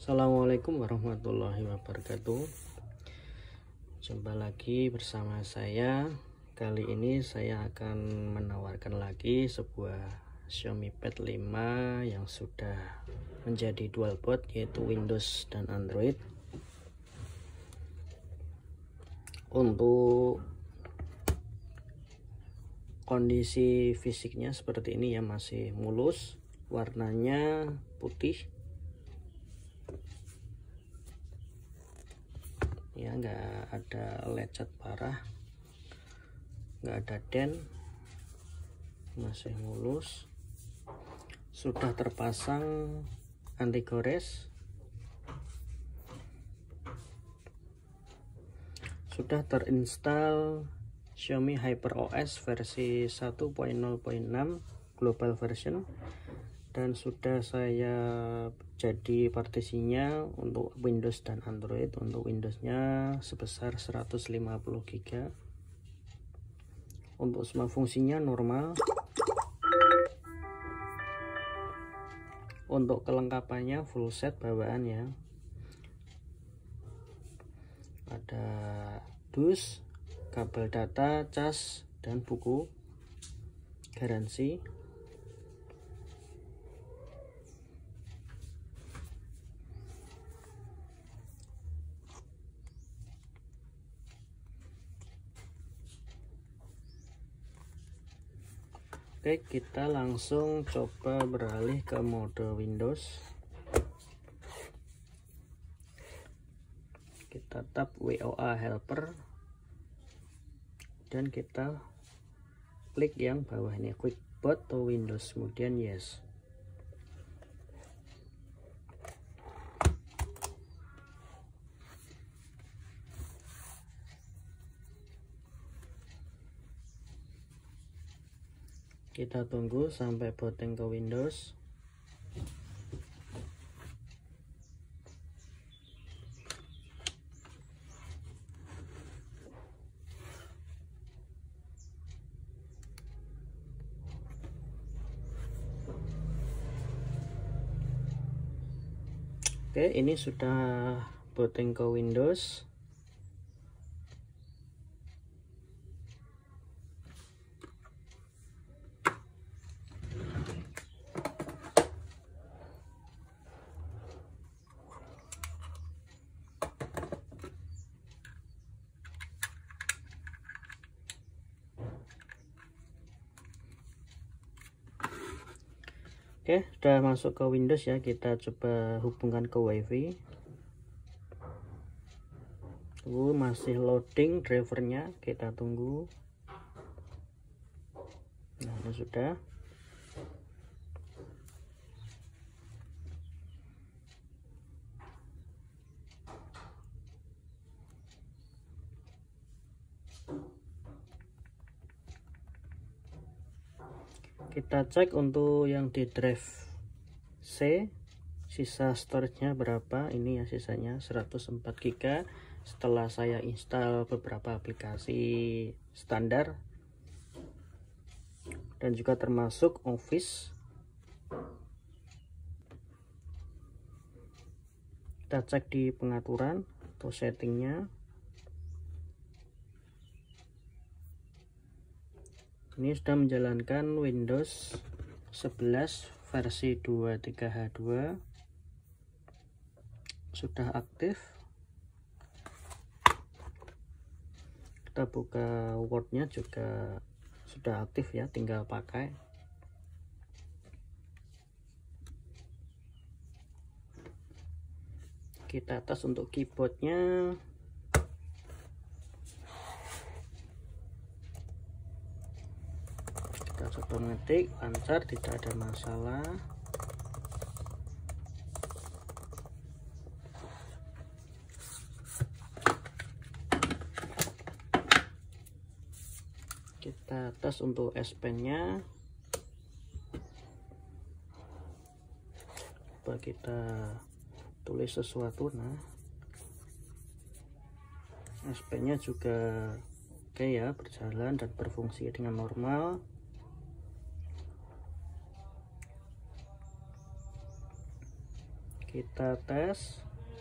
Assalamualaikum warahmatullahi wabarakatuh. Jumpa lagi bersama saya. Kali ini saya akan menawarkan lagi sebuah Xiaomi Pad 5 yang sudah menjadi dual boot, yaitu Windows dan Android. Untuk kondisi fisiknya seperti ini ya, masih mulus, warnanya putih ya, nggak ada lecet parah, nggak ada dent, masih mulus. Sudah terpasang anti gores, sudah terinstall Xiaomi HyperOS versi 1.0.6 global version, dan sudah saya jadi partisinya untuk Windows dan Android. Untuk Windowsnya sebesar 150 GB. Untuk semua fungsinya normal. Untuk kelengkapannya full set bawaan ya, ada dus, kabel data, cas, dan buku garansi. Oke, kita langsung coba beralih ke mode Windows. Kita tap WOA helper dan kita klik yang bawah ini, quick boot to Windows, kemudian yes. Kita tunggu sampai booting ke Windows. Oke, ini sudah booting ke Windows. Oke, sudah masuk ke Windows ya. Kita coba hubungkan ke WiFi. Masih loading drivernya, kita tunggu. Nah, ini sudah. Kita cek untuk yang di drive C, sisa storage-nya berapa. Ini ya, sisanya 104 GB. Setelah saya install beberapa aplikasi standar dan juga termasuk Office. Kita cek di pengaturan atau settingnya. Ini sudah menjalankan Windows 11 versi 23H2, sudah aktif. Kita buka Word-nya juga sudah aktif ya, tinggal pakai. Kita tes untuk keyboardnya. Kita coba mengetik, lancar, tidak ada masalah. Kita tes untuk S Pen-nya. Coba kita tulis sesuatu. Nah, S Pen-nya juga oke ya, berjalan dan berfungsi dengan normal. Kita tes.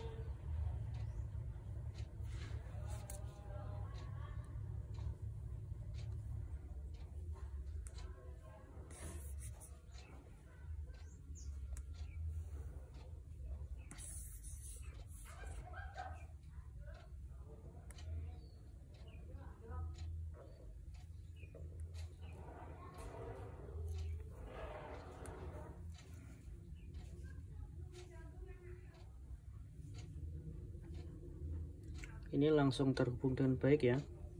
Ini langsung terhubung dengan baik ya.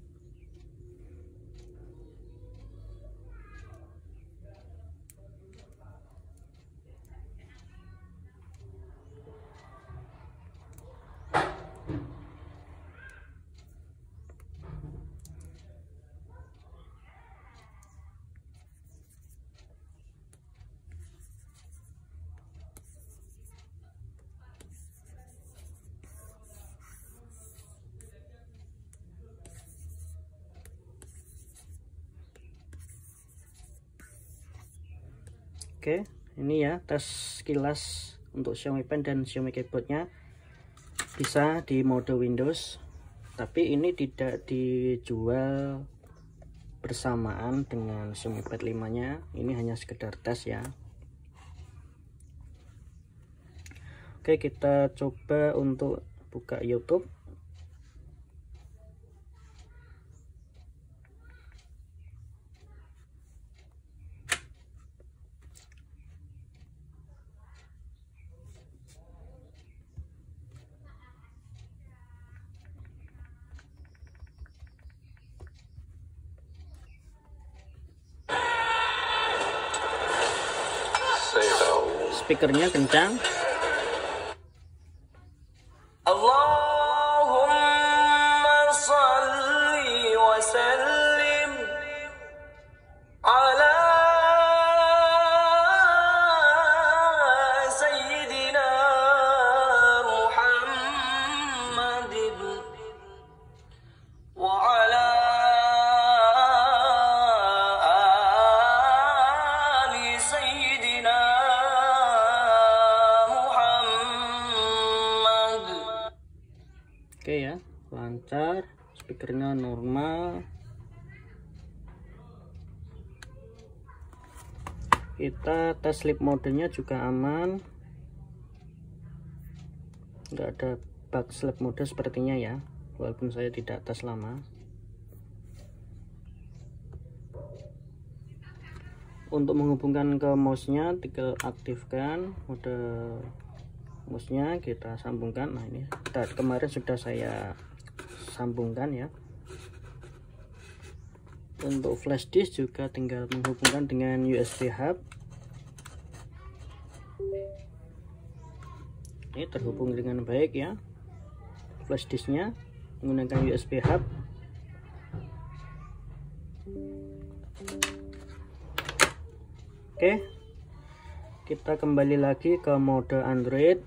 Oke, ini ya tes sekilas untuk Xiaomi Pen dan Xiaomi keyboardnya. Bisa di mode Windows, tapi ini tidak dijual bersamaan dengan Xiaomi Pad 5 nya. Ini hanya sekedar tes ya. Oke, kita coba untuk buka YouTube. Speakernya kencang. Allahumma shalli wa sallim ala sayyidina Muhammadin wa ala ali sayyidina. Oke ya, lancar, speakernya normal. Kita tes sleep modenya juga aman, nggak ada bug sleep mode sepertinya ya, walaupun saya tidak tes lama. Untuk menghubungkan ke mouse-nya, tinggal aktifkan mode mouse-nya, kita sambungkan. Nah ini kemarin sudah saya sambungkan ya. Untuk flash disk juga tinggal menghubungkan dengan USB hub. Ini terhubung dengan baik ya, flash disknya menggunakan USB hub. Oke, kita kembali lagi ke mode Android.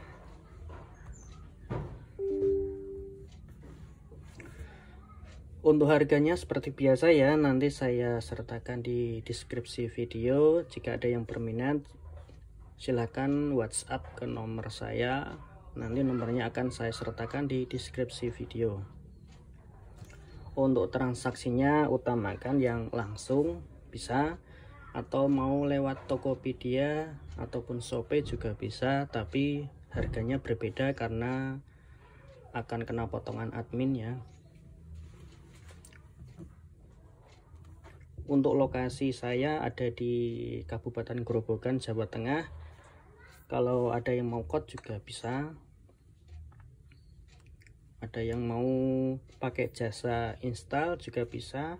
Untuk harganya seperti biasa ya, nanti saya sertakan di deskripsi video. Jika ada yang berminat, silahkan WhatsApp ke nomor saya. Nanti nomornya akan saya sertakan di deskripsi video. Untuk transaksinya utamakan yang langsung bisa, atau mau lewat Tokopedia ataupun Shopee juga bisa, tapi harganya berbeda karena akan kena potongan admin ya. Untuk lokasi saya ada di Kabupaten Grobogan, Jawa Tengah. Kalau ada yang mau code juga bisa. Ada yang mau pakai jasa install juga bisa.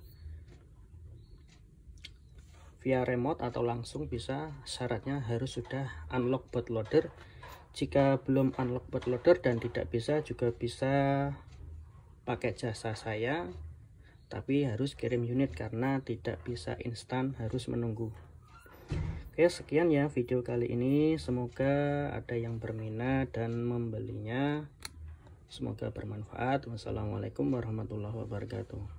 Via remote atau langsung bisa. Syaratnya harus sudah unlock bootloader. Jika belum unlock bootloader dan tidak bisa, juga bisa pakai jasa saya, tapi harus kirim unit karena tidak bisa instan, harus menunggu. Oke, sekian ya video kali ini. Semoga ada yang berminat dan membelinya. Semoga bermanfaat. Wassalamualaikum warahmatullahi wabarakatuh.